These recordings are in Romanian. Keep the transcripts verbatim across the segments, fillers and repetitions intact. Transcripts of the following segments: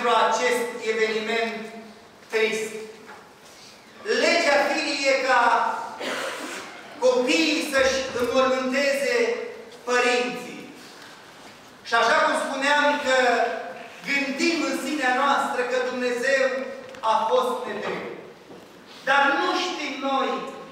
pentru acest eveniment trist. Legea firii e ca copiii să-și înmormânteze părinții. Și așa cum spuneam că gândim în sinea noastră că Dumnezeu a fost nedrept. Dar nu știm noi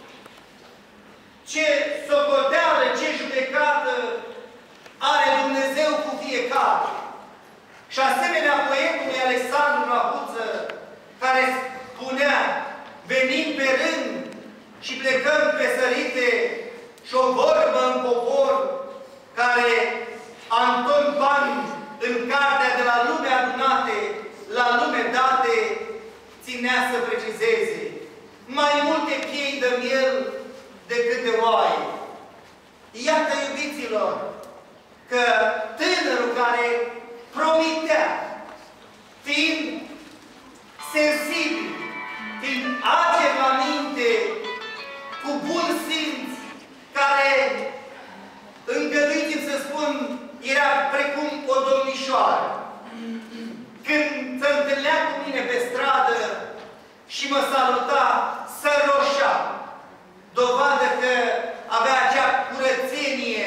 ce socoteală, ce judecată are Dumnezeu cu fiecare. Și asemenea poetului Alexandru Nahuță, care spunea: venim pe rând și plecăm pe sărite, și o vorbă în popor, care Anton Pan, în cartea De la lume adunate la lume date, ținea să precizeze: mai multe piei de miel decât de oaie. Iată, iubiților, că tânărul care promitea, fiind sensibil, fiind ager la minte, cu bun simț, care, îngăduiți-mi să spun, era precum o domnișoară. Când se întâlnea cu mine pe stradă și mă saluta, săroșea, dovadă că avea acea curățenie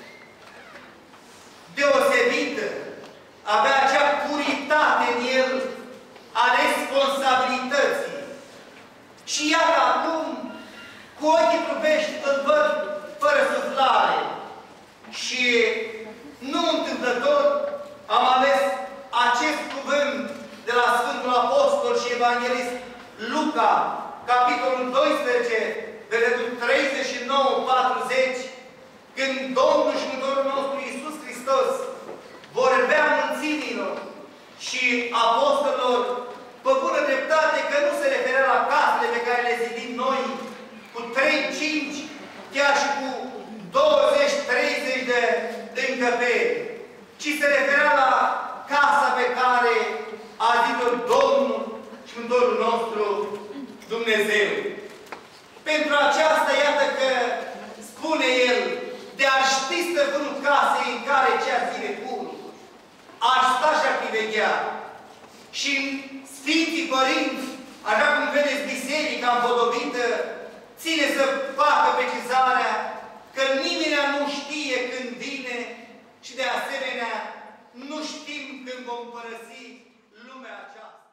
deosebită, avea acea puritate în el a responsabilității. Și iată acum, cu ochii trupești, îl văd fără suflare. Și nu întâmplător am ales acest cuvânt de la Sfântul Apostol și Evanghelist Luca, capitolul doisprezece, versetul treizeci și nouă patruzeci, când Domnul și Mântuitorul nostru Iisus Hristos vorbea mulțimilor și apostolilor, pe bună dreptate că nu se referea la casele pe care le zidim noi, cu trei, cinci, chiar și cu douăzeci, treizeci de încăperi, ci se referea la casa pe care a zis-o Domnul și Mântuitorul nostru Dumnezeu. Pentru aceasta, iată că spune El: de a ști stăpânul casei în care cea zile pun, aș sta și ar priveghea. Și Sfinții Părinți, așa cum vedeți biserica împodobită, ține să facă precizarea că nimeni nu știe când vine și de asemenea nu știm când vom părăsi lumea aceasta.